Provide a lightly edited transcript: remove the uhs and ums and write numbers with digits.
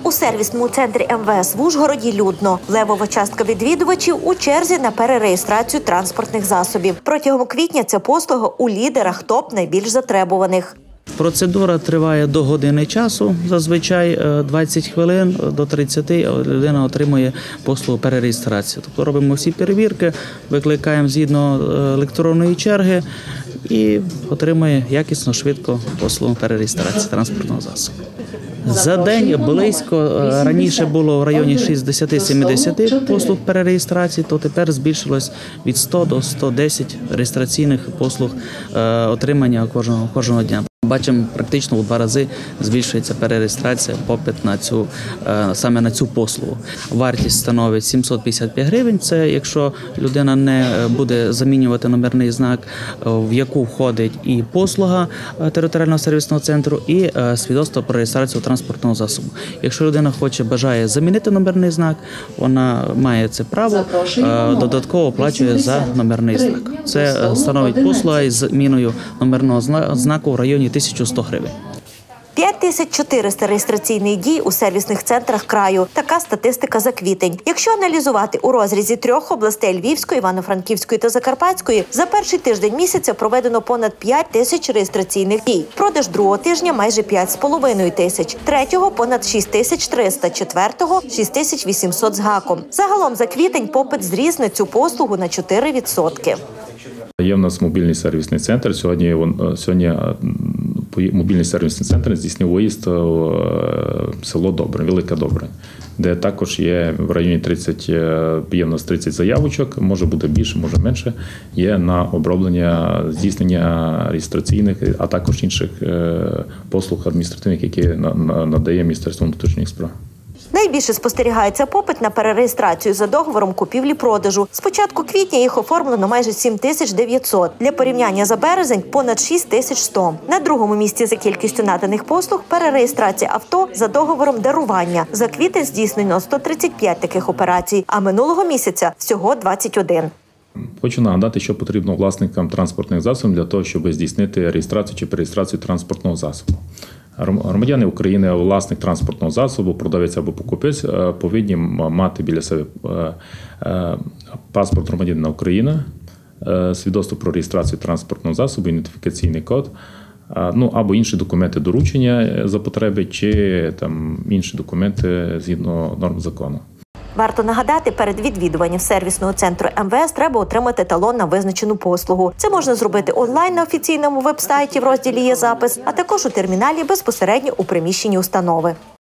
У сервісному центрі МВС в Ужгороді людно. Левова частка відвідувачів у черзі на перереєстрацію транспортних засобів. Протягом квітня ця послуга у лідерах топ найбільш затребуваних. Процедура триває до години часу, зазвичай 20 хвилин до 30 людина отримує послугу перереєстрації. Тобто робимо всі перевірки, викликаємо згідно електронної черги і отримує якісно, швидко послугу перереєстрації транспортного засобу. За день близько, раніше було в районі 60-70 послуг перереєстрації, то тепер збільшилось від 100 до 110 реєстраційних послуг отримання кожного дня. Бачимо, практично у 2 рази збільшується перереєстрація, попит саме на цю послугу. Вартість становить 755 гривень. Це якщо людина не буде замінювати номерний знак, в яку входить і послуга територіального сервісного центру, і свідоцтво про реєстрацію транспортного засобу. Якщо людина бажає замінити номерний знак, вона має це право, додатково оплачує за номерний знак. Це становить послуга із зміною номерного знаку в районі 1100 гривень. 5400 реєстраційних дій у сервісних центрах краю. Така статистика за квітень. Якщо аналізувати у розрізі 3 областей – Львівської, Івано-Франківської та Закарпатської, за перший тиждень місяця проведено понад 5000 реєстраційних дій. Продаж другого тижня – майже 5500, третього – понад 6300, четвертого – 6800 з гаком. Загалом за квітень попит зріс на цю послугу на 4%. Є в нас мобільний сервісний центр. Сьогодні мобільний сервісний центр здійснив виїзд в село Добре, Велике Добре, де також є в районі 30 заявочок, може бути більше, може менше, є на оброблення, здійснення реєстраційних, а також інших послуг адміністративних, які надає Міністерство внутрішніх справ. Найбільше спостерігається попит на перереєстрацію за договором купівлі-продажу. З початку квітня їх оформлено майже 7900. Для порівняння за березень – понад 6100. На другому місці за кількістю наданих послуг – перереєстрація авто за договором дарування. За квітень здійснено 135 таких операцій, а минулого місяця – всього 21. Хочу нагадати, що потрібно власникам транспортних засобів для того, щоб здійснити реєстрацію чи перереєстрацію транспортного засобу. Громадяни України, власник транспортного засобу, продавець або покупець повинні мати біля себе паспорт громадянина України, свідоцтво про реєстрацію транспортного засобу, ідентифікаційний код, або інші документи доручення за потреби, чи інші документи згідно норм закону. Варто нагадати, перед відвідуванням сервісного центру МВС треба отримати талон на визначену послугу. Це можна зробити онлайн на офіційному веб-сайті в розділі «Є запис», а також у терміналі безпосередньо у приміщенні установи.